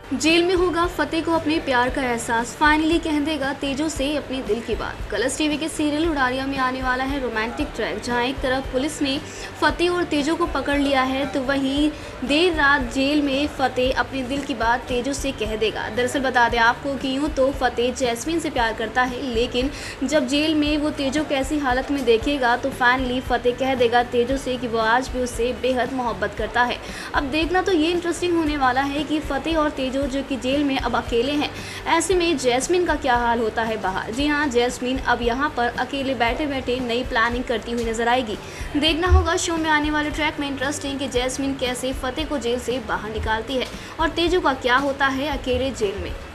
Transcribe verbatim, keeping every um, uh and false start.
Jail में होगा फतेह को अपने प्यार का एहसास, फाइनली कह देगा तेजो से अपने दिल की बात। कलर्स टीवी के सीरियल उड़ारिया में आने वाला है रोमांटिक ट्रैक, जहां एक तरफ पुलिस ने फतेह और तेजो को पकड़ लिया है, तो वहीं देर रात जेल में फतेह अपने दिल की बात तेजो से कह देगा। दरअसल बता दें आपको कि यूँ तो फतेह जैस्मीन से प्यार करता है, लेकिन जब जेल में वो तेजो को ऐसी हालत में देखेगा तो फाइनली फतेह कह देगा तेजो से कि वो आज भी उससे बेहद मोहब्बत करता है। अब देखना तो ये इंटरेस्टिंग होने वाला है कि फतेह और तेजो जो कि जेल में अब अकेले हैं, ऐसे में जैस्मीन का क्या हाल होता है बाहर। जी हाँ, जैस्मीन अब यहाँ पर अकेले बैठे बैठे नई प्लानिंग करती हुई नजर आएगी। देखना होगा शो में आने वाले ट्रैक में इंटरेस्टिंग कि जैस्मीन कैसे फतेह को जेल से बाहर निकालती है और तेजो का क्या होता है अकेले जेल में।